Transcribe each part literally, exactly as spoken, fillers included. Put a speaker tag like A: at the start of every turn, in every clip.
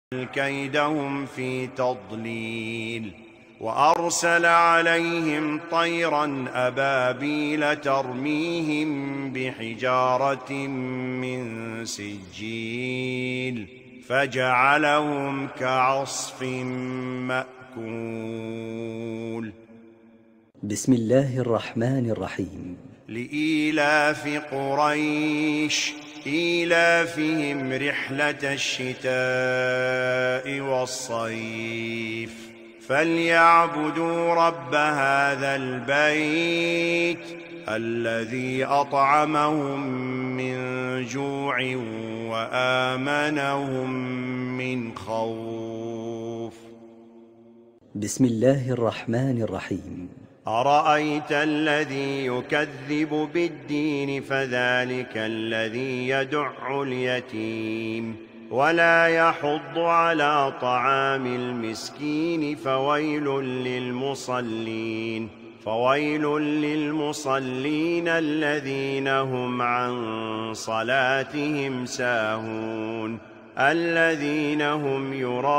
A: كيدهم في تضليل وأرسل عليهم طيرا أبابيل ترميهم بحجارة من سجيل فجعلهم كعصف مأكول.
B: بسم الله الرحمن الرحيم.
A: لإيلاف قريش إيلافهم رحلة الشتاء والصيف فليعبدوا رب هذا البيت الذي أطعمهم من جوع وآمنهم من خوف.
B: بسم الله الرحمن الرحيم.
A: أرأيت الذي يكذب بالدين فذلك الذي يدع اليتيم ولا يحض على طعام المسكين فويل للمصلين فويل للمصلين الذين هم عن صلاتهم ساهون الذين هم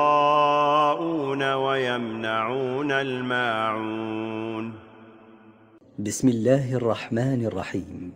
A: يراءون ويمنعون الماعون.
B: بسم الله الرحمن الرحيم.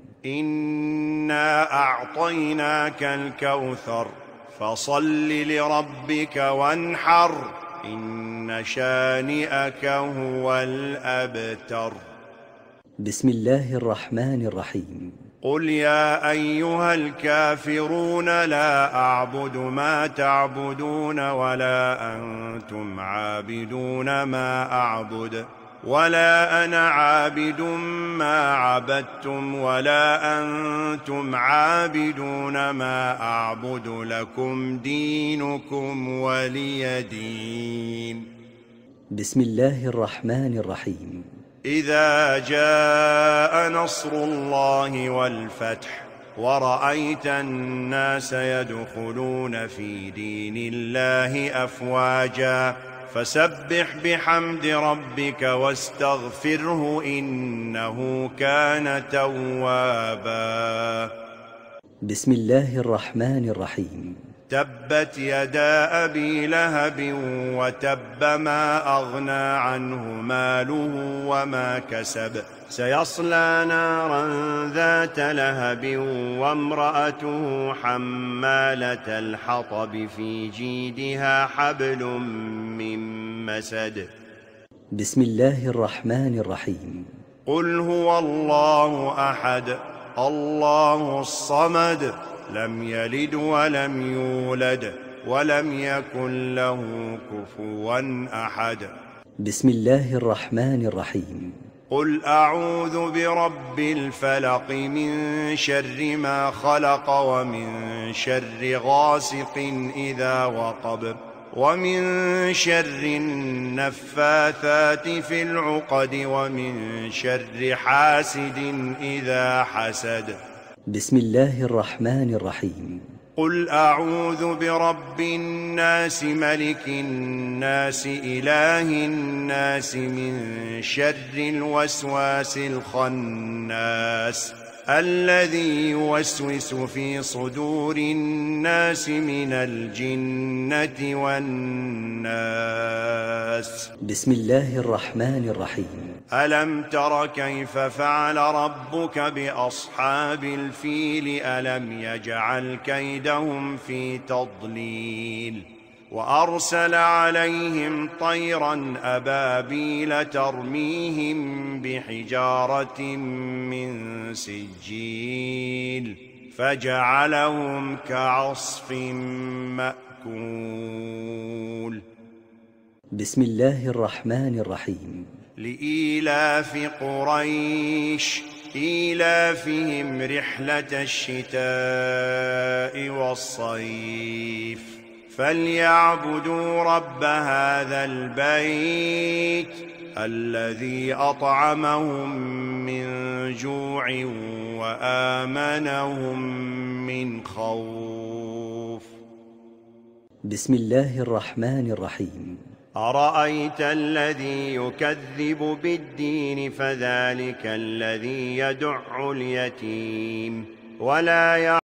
A: إنا أعطيناك الكوثر فصل لربك وانحر إن شانئك هو الأبتر.
B: بسم الله الرحمن الرحيم.
A: قل يا أيها الكافرون لا أعبد ما تعبدون ولا أنتم عابدون ما أعبد ولا أنا عابد ما عبدتم ولا أنتم عابدون ما أعبد لكم دينكم ولي دين.
B: بسم الله الرحمن الرحيم.
A: إذا جاء نصر الله والفتح ورأيت الناس يدخلون في دين الله أفواجا فسبح بحمد ربك واستغفره إنه كان توابا.
B: بسم الله الرحمن الرحيم.
A: تبت يدا أبي لهب وتب ما أغنى عنه ماله وما كسب سيصلى نارا ذات لهب وامرأته حمالة الحطب في جيدها حبل من مسد.
B: بسم الله الرحمن الرحيم.
A: قل هو الله أحد الله الصمد لم يلد ولم يولد ولم يكن له كفوا أحد.
B: بسم الله الرحمن الرحيم.
A: قل أعوذ برب الفلق من شر ما خلق ومن شر غاسق إذا وقب ومن شر النفاثات في العقد ومن شر حاسد إذا حسد.
B: بسم الله الرحمن الرحيم.
A: قل أعوذ برب الناس ملك الناس إله الناس من شر الوسواس الخناس الذي يوسوس في صدور الناس من الجنة والناس.
B: بسم الله الرحمن الرحيم.
A: ألم تر كيف فعل ربك بأصحاب الفيل ألم يجعل كيدهم في تضليل وأرسل عليهم طيرا أبابيل ترميهم بحجارة من سجيل فجعلهم كعصف مأكول.
B: بسم الله الرحمن الرحيم.
A: لإيلاف قريش إيلافهم رحلة الشتاء والصيف فليعبدوا رب هذا البيت الذي أطعمهم من جوع وآمنهم من خوف.
B: بسم الله الرحمن الرحيم.
A: أرأيت الذي يكذب بالدين فذلك الذي يدع اليتيم ولا